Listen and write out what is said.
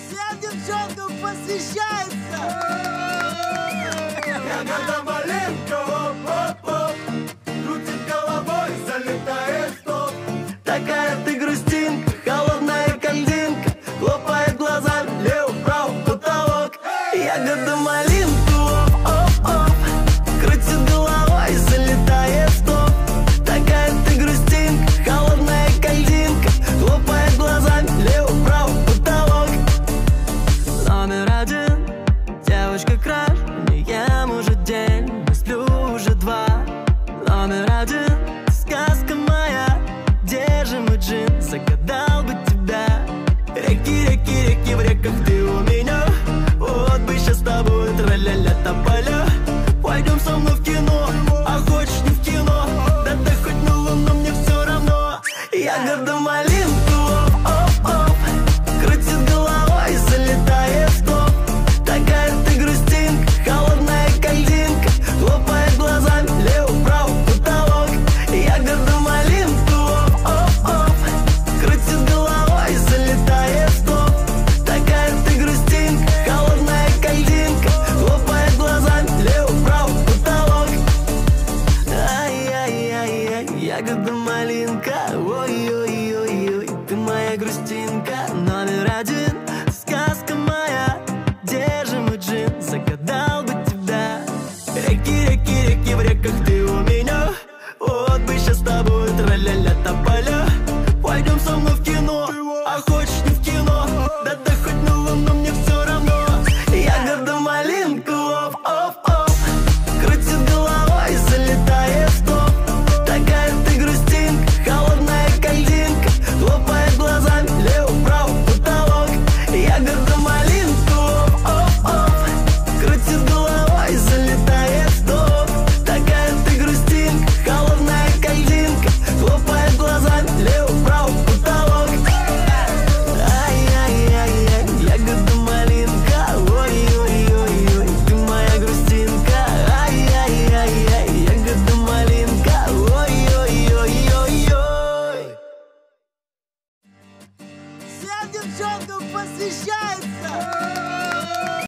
Всем девчонкам посвящается! Ягода малинка, оп-оп-оп, крутит головой, залетает в топ. Такая ты грустинка, холодная кандинка, хлопает глазами лево-право потолок. Ягода малинка, оп-оп-оп, крутит головой, залетает в топ. Такая ты грустинка, холодная кандинка, хлопает глазами лево-право потолок. Номер один, девочка краш, не ем уже день, не сплю уже два. Номер один, сказка моя, где же мой джин, загадал бы тебя. Реки, реки, реки в реках, ты у меня. Вот бы сейчас с тобой тра-ля-ля тополя. Пойдем со мной в кино, а хочешь не в кино, да ты хоть на луну, мне все равно. Ягода малинка, оп-оп-оп, крутит головой, залетает в топ. Такая ты грустинка, холодная кандинка, хлопает глазами лево-право потолок. Ягода малинка, оп-оп-оп, крутит головой, залетает в топ. Такая ты грустинка, холодная кандинка, хлопает глазами лево-право потолок. Ай-яй-яй-яй, ягода малинка, ой-ой-ой-ой, ты моя грустинка. Номер один, сказка моя, где же мой джин, загадал бы тебя. Реки, реки, реки в реках, ты у меня. Вот бы сейчас с тобой тра-ля-ля тополя. Пойдем со мной в кино, а хочешь не в кино, да ты хоть на луну, мне все равно. Ягода малинка, оп-оп-оп, крутит головой, залетает в топ. Такая ты грустинка, холодная кандинка, хлопает глазами лево-право потолок. Ягода малинка, оп-оп-оп, крутит головой, залетает в топ. Такая ты грустинка, холодная кандинка, хлопает глазами лево-право потолок. Ай-яй-яй-яй, ягода малинка, ой-ой-ой-ой, ты моя грустинка. Ай-яй-яй-яй, ягода малинка, ой-ой-ой-ой-ой. Всем девчонкам посвящается!